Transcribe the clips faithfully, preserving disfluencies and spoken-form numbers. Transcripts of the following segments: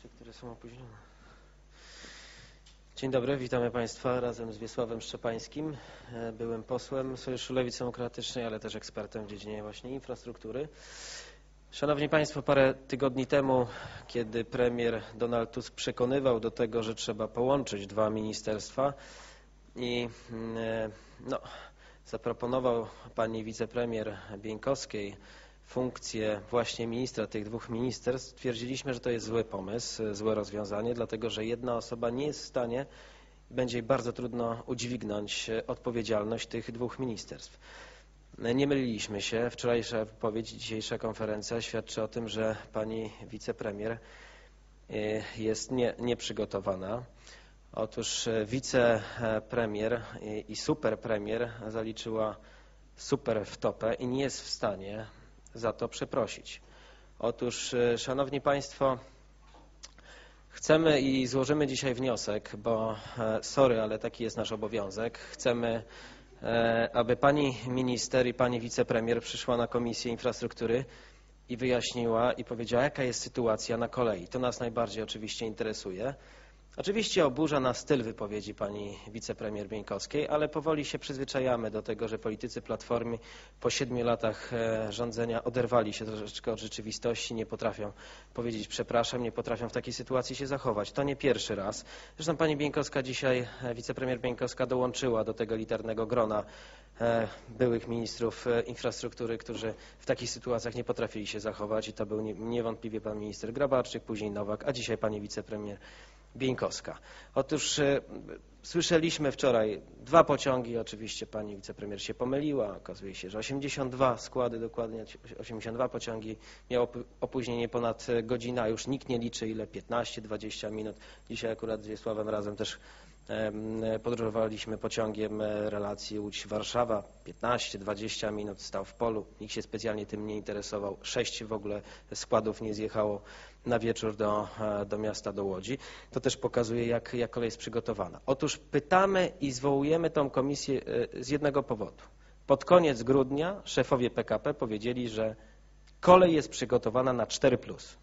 Czy które są opóźnione? Dzień dobry, witamy Państwa razem z Wiesławem Szczepańskim, byłym posłem Sojuszu Lewicy Demokratycznej, ale też ekspertem w dziedzinie właśnie infrastruktury. Szanowni Państwo, parę tygodni temu, kiedy premier Donald Tusk przekonywał do tego, że trzeba połączyć dwa ministerstwa i no, zaproponował pani wicepremier Bieńkowskiej funkcję właśnie ministra tych dwóch ministerstw, stwierdziliśmy, że to jest zły pomysł, złe rozwiązanie, dlatego że jedna osoba nie jest w stanie, będzie jej bardzo trudno udźwignąć odpowiedzialność tych dwóch ministerstw. Nie myliliśmy się. Wczorajsza wypowiedź, dzisiejsza konferencja świadczy o tym, że pani wicepremier jest nie, nieprzygotowana. Otóż wicepremier i superpremier zaliczyła super w topę i nie jest w stanie za to przeprosić. Otóż, Szanowni Państwo, chcemy i złożymy dzisiaj wniosek, bo sorry, ale taki jest nasz obowiązek. Chcemy, aby pani minister i pani wicepremier przyszła na Komisję Infrastruktury i wyjaśniła i powiedziała, jaka jest sytuacja na kolei. To nas najbardziej oczywiście interesuje. Oczywiście oburza nas styl wypowiedzi pani wicepremier Bieńkowskiej, ale powoli się przyzwyczajamy do tego, że politycy Platformy po siedmiu latach rządzenia oderwali się troszeczkę od rzeczywistości, nie potrafią powiedzieć przepraszam, nie potrafią w takiej sytuacji się zachować. To nie pierwszy raz. Zresztą pani Bieńkowska dzisiaj, wicepremier Bieńkowska dołączyła do tego elitarnego grona byłych ministrów infrastruktury, którzy w takich sytuacjach nie potrafili się zachować i to był niewątpliwie pan minister Grabarczyk, później Nowak, a dzisiaj pani wicepremier Bieńkowska. Otóż e, słyszeliśmy wczoraj dwa pociągi, oczywiście pani wicepremier się pomyliła, okazuje się, że osiemdziesiąt dwa składy, dokładnie osiemdziesiąt dwa pociągi, miało opóźnienie ponad godzinę, a już nikt nie liczy ile, piętnaście dwadzieścia minut. Dzisiaj akurat z Wiesławem razem też e, podróżowaliśmy pociągiem relacji Łódź-Warszawa, piętnaście dwadzieścia minut, stał w polu, nikt się specjalnie tym nie interesował, sześć w ogóle składów nie zjechało na wieczór do, do miasta, do Łodzi. To też pokazuje, jak, jak kolej jest przygotowana. Otóż pytamy i zwołujemy tą komisję z jednego powodu. Pod koniec grudnia szefowie P K P powiedzieli, że kolej jest przygotowana na cztery plus.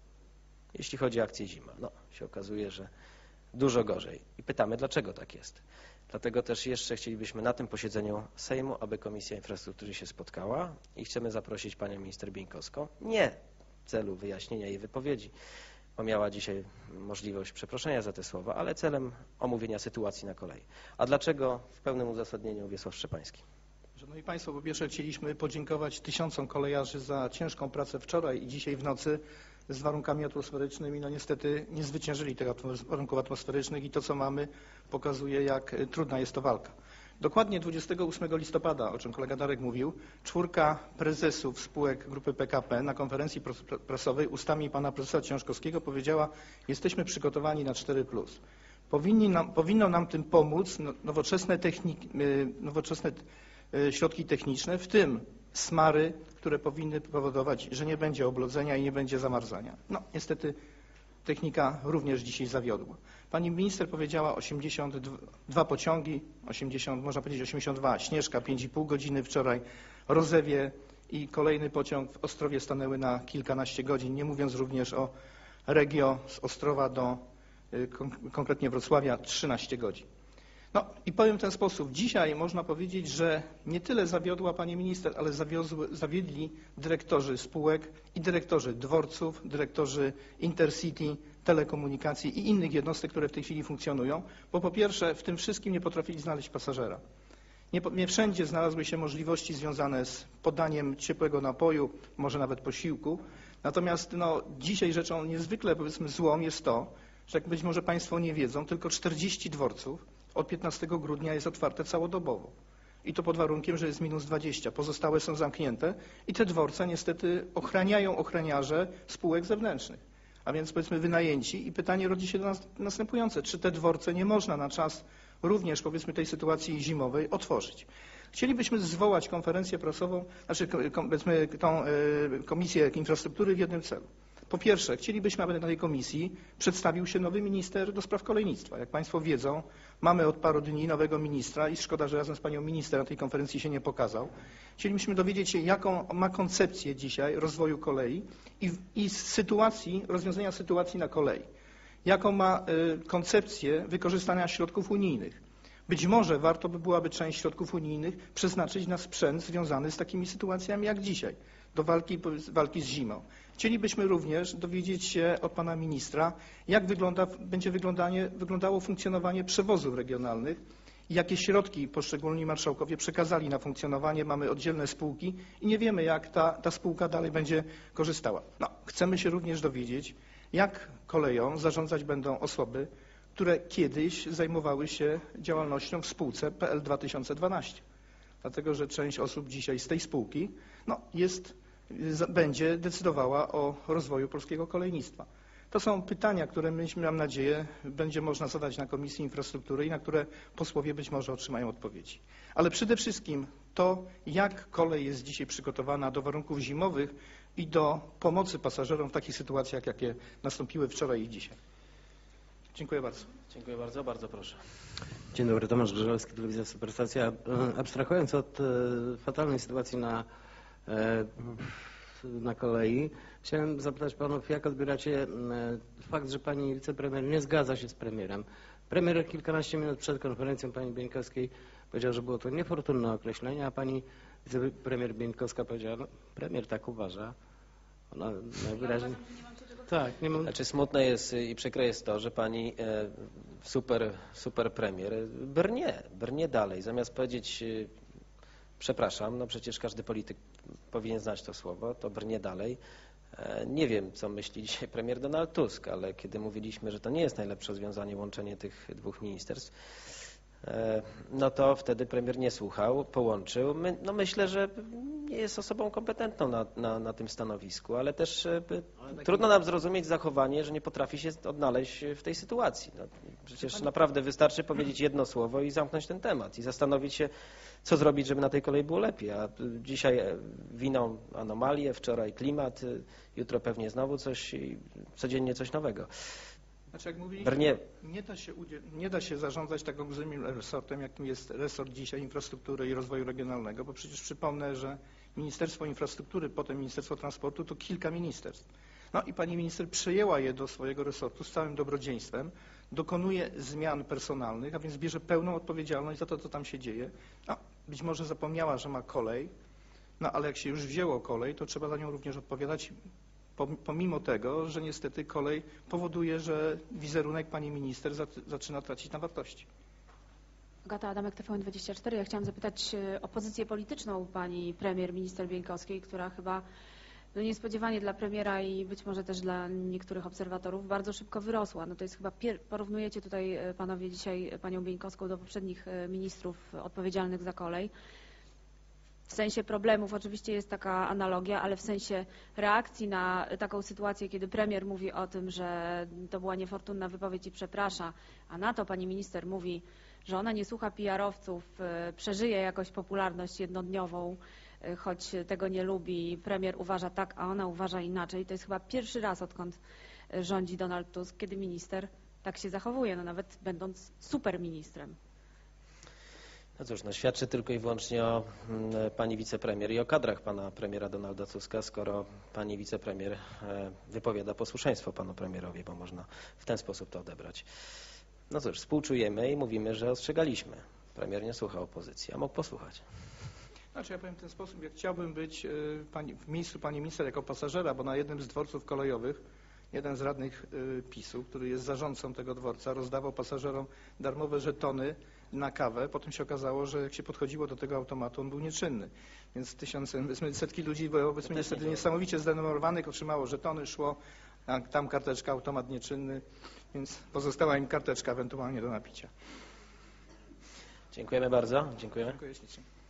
Jeśli chodzi o akcję zima. No, się okazuje, że dużo gorzej. I pytamy, dlaczego tak jest. Dlatego też jeszcze chcielibyśmy na tym posiedzeniu Sejmu, aby Komisja Infrastruktury się spotkała i chcemy zaprosić panią minister Bieńkowską. Nie w celu wyjaśnienia jej wypowiedzi, bo miała dzisiaj możliwość przeproszenia za te słowa, ale celem omówienia sytuacji na kolei. A dlaczego w pełnym uzasadnieniu Wiesław Szczepański? Szanowni Państwo, po pierwsze chcieliśmy podziękować tysiącom kolejarzy za ciężką pracę wczoraj i dzisiaj w nocy z warunkami atmosferycznymi. No niestety nie zwyciężyli tych warunków atmosferycznych i to, co mamy, pokazuje, jak trudna jest to walka. Dokładnie dwudziestego ósmego listopada, o czym kolega Darek mówił, czwórka prezesów spółek grupy P K P na konferencji prasowej ustami pana profesora Ciężkowskiego powiedziała: jesteśmy przygotowani na cztery plus. Powinni nam, powinno nam tym pomóc nowoczesne, techniki, nowoczesne środki techniczne, w tym smary, które powinny powodować, że nie będzie oblodzenia i nie będzie zamarzania. No niestety technika również dzisiaj zawiodła. Pani minister powiedziała osiemdziesiąt dwa pociągi, osiemdziesiąt, można powiedzieć osiemdziesiąt dwa, Śnieżka pięć i pół godziny wczoraj, Rozewie i kolejny pociąg w Ostrowie stanęły na kilkanaście godzin, nie mówiąc również o Regio z Ostrowa do konkretnie Wrocławia trzynaście godzin. No i powiem w ten sposób, dzisiaj można powiedzieć, że nie tyle zawiodła pani minister, ale zawiozły, zawiedli dyrektorzy spółek i dyrektorzy dworców, dyrektorzy Intercity, telekomunikacji i innych jednostek, które w tej chwili funkcjonują, bo po pierwsze w tym wszystkim nie potrafili znaleźć pasażera. Nie, nie wszędzie znalazły się możliwości związane z podaniem ciepłego napoju, może nawet posiłku. Natomiast no, dzisiaj rzeczą niezwykle, powiedzmy, złą jest to, że jak być może Państwo nie wiedzą, tylko czterdzieści dworców od piętnastego grudnia jest otwarte całodobowo. I to pod warunkiem, że jest minus dwadzieścia. Pozostałe są zamknięte i te dworce niestety ochraniają ochroniarze spółek zewnętrznych. A więc powiedzmy wynajęci i pytanie rodzi się do nas następujące. Czy te dworce nie można na czas również powiedzmy tej sytuacji zimowej otworzyć? Chcielibyśmy zwołać konferencję prasową, znaczy powiedzmy tą Komisję Infrastruktury w jednym celu. Po pierwsze, chcielibyśmy, aby na tej komisji przedstawił się nowy minister do spraw kolejnictwa. Jak Państwo wiedzą, mamy od paru dni nowego ministra i szkoda, że razem z panią minister na tej konferencji się nie pokazał. Chcielibyśmy dowiedzieć się, jaką ma koncepcję dzisiaj rozwoju kolei i, i sytuacji, rozwiązania sytuacji na kolei. Jaką ma y, koncepcję wykorzystania środków unijnych. Być może warto by byłaby część środków unijnych przeznaczyć na sprzęt związany z takimi sytuacjami jak dzisiaj, do walki, walki z zimą. Chcielibyśmy również dowiedzieć się od pana ministra, jak wygląda, będzie wyglądanie, wyglądało funkcjonowanie przewozów regionalnych i jakie środki poszczególni marszałkowie przekazali na funkcjonowanie. Mamy oddzielne spółki i nie wiemy, jak ta, ta spółka dalej będzie korzystała. No, chcemy się również dowiedzieć, jak koleją zarządzać będą osoby, które kiedyś zajmowały się działalnością w spółce P L dwa tysiące dwanaście. Dlatego, że część osób dzisiaj z tej spółki no, jest, będzie decydowała o rozwoju polskiego kolejnictwa. To są pytania, które myśmy, mam nadzieję, będzie można zadać na Komisji Infrastruktury i na które posłowie być może otrzymają odpowiedzi. Ale przede wszystkim to, jak kolej jest dzisiaj przygotowana do warunków zimowych i do pomocy pasażerom w takich sytuacjach, jakie nastąpiły wczoraj i dzisiaj. Dziękuję bardzo. Dziękuję bardzo. Bardzo proszę. Dzień dobry, Tomasz Grzelewski, Telewizja Superstacja. Abstrahując od e, fatalnej sytuacji na, e, na kolei, chciałem zapytać panów, jak odbieracie e, fakt, że pani wicepremier nie zgadza się z premierem. Premier kilkanaście minut przed konferencją pani Bieńkowskiej powiedział, że było to niefortunne określenie, a pani wicepremier Bieńkowska powiedziała, no, premier tak uważa. Ona najwyraźniej... Tak, nie mam... Znaczy smutne jest i przykre jest to, że pani e, super, super premier brnie, brnie dalej. Zamiast powiedzieć e, przepraszam, no przecież każdy polityk powinien znać to słowo, to brnie dalej. E, nie wiem, co myśli dzisiaj premier Donald Tusk, ale kiedy mówiliśmy, że to nie jest najlepsze rozwiązanie łączenie tych dwóch ministerstw, no to wtedy premier nie słuchał, połączył. My, no myślę, że nie jest osobą kompetentną na, na, na tym stanowisku, ale też ale trudno nam zrozumieć zachowanie, że nie potrafi się odnaleźć w tej sytuacji. No, przecież naprawdę wystarczy powiedzieć jedno słowo i zamknąć ten temat i zastanowić się, co zrobić, żeby na tej kolei było lepiej. A dzisiaj winą anomalie, wczoraj klimat, jutro pewnie znowu coś, codziennie coś nowego. Znaczy, jak mówiliśmy, nie, nie, da się, nie da się zarządzać tak olbrzymim resortem, jakim jest resort dzisiaj infrastruktury i rozwoju regionalnego, bo przecież przypomnę, że Ministerstwo Infrastruktury, potem Ministerstwo Transportu to kilka ministerstw. No i pani minister przejęła je do swojego resortu z całym dobrodziejstwem, dokonuje zmian personalnych, a więc bierze pełną odpowiedzialność za to, co tam się dzieje. No, być może zapomniała, że ma kolej, no ale jak się już wzięło kolej, to trzeba za nią również odpowiadać, pomimo tego, że niestety kolej powoduje, że wizerunek pani minister zaczyna tracić na wartości. Agata Adamek, T V N dwadzieścia cztery. Ja chciałam zapytać o pozycję polityczną pani premier, minister Bieńkowskiej, która chyba no niespodziewanie dla premiera i być może też dla niektórych obserwatorów bardzo szybko wyrosła. No to jest chyba, porównujecie tutaj panowie dzisiaj panią Bieńkowską do poprzednich ministrów odpowiedzialnych za kolej. W sensie problemów oczywiście jest taka analogia, ale w sensie reakcji na taką sytuację, kiedy premier mówi o tym, że to była niefortunna wypowiedź i przeprasza, a na to pani minister mówi, że ona nie słucha P R owców, przeżyje jakoś popularność jednodniową, choć tego nie lubi. Premier uważa tak, a ona uważa inaczej. To jest chyba pierwszy raz, odkąd rządzi Donald Tusk, kiedy minister tak się zachowuje, no nawet będąc superministrem. No cóż, no świadczy tylko i wyłącznie o mm, pani wicepremier i o kadrach pana premiera Donalda Tuska, skoro pani wicepremier e, wypowiada posłuszeństwo panu premierowi, bo można w ten sposób to odebrać. No cóż, współczujemy i mówimy, że ostrzegaliśmy. Premier nie słuchał opozycji, a mógł posłuchać. Znaczy ja powiem w ten sposób, jak chciałbym być y, pani, w miejscu pani minister jako pasażera, bo na jednym z dworców kolejowych jeden z radnych y, PiSu, który jest zarządcą tego dworca, rozdawał pasażerom darmowe żetony na kawę. Potem się okazało, że jak się podchodziło do tego automatu, on był nieczynny. Więc tysiące, setki ludzi było powiedzmy niestety niesamowicie zdenerwowanych, otrzymało żetony, szło, a tam karteczka, automat nieczynny, więc pozostała im karteczka ewentualnie do napicia. Dziękujemy bardzo. Dziękujemy. Dziękuję ślicznie.